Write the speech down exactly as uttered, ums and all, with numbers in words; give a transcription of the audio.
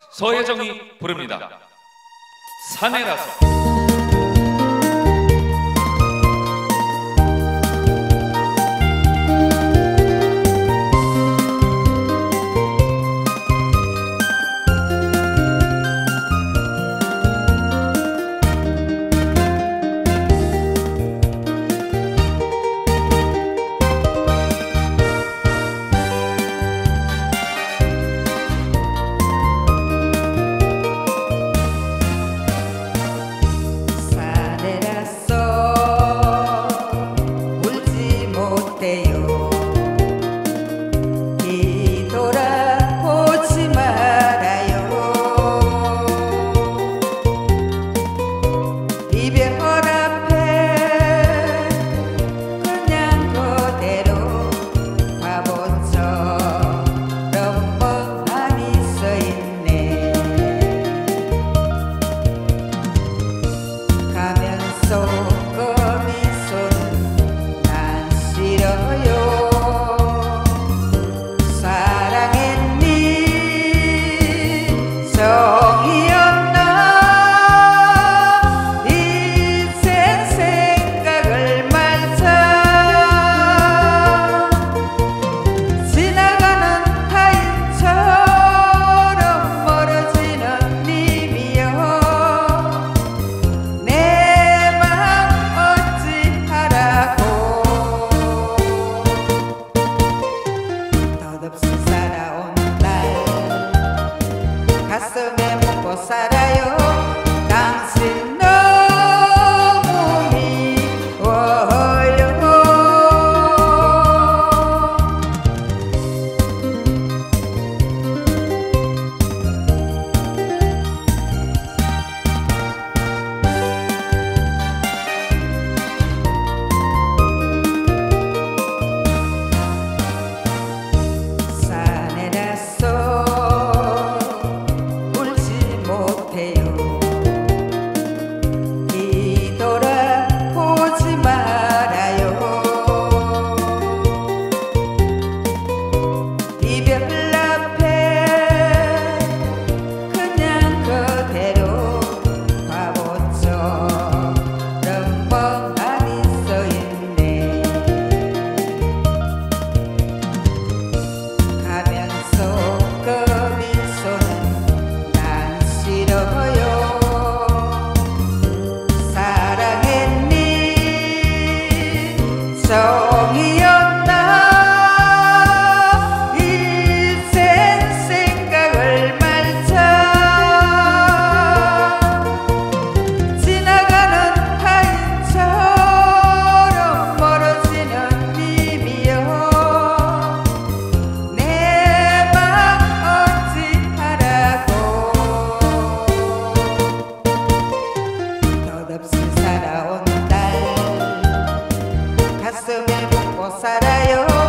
서혜정이 부릅니다. 사내라서. 뒤돌아보지 말아요. 이별 앞에 그냥 그대로 바보처럼 멍하니 서있네. 가면서 그 미소는 난 싫어요. 정이었나 인생 생각을 말자. 지나가는 타인처럼 멀어지는 님이여. 내 맘 어찌하라고. 덧없이 살아온 가슴에 묻고 살아요. 당신 너무 미워요. 사내라서 뒤돌아보지 말아요. 이별 앞에 그냥 그대로 바보처럼 멍하니 서있네. 가면서 그 미소는 난 싫어요. 정이었나 인생 생각을 말자. 지나가는 타인처럼 멀어지는 님이여. 내 맘 어찌하라고. 덧없이 살아온 가슴에 묻고 살아요.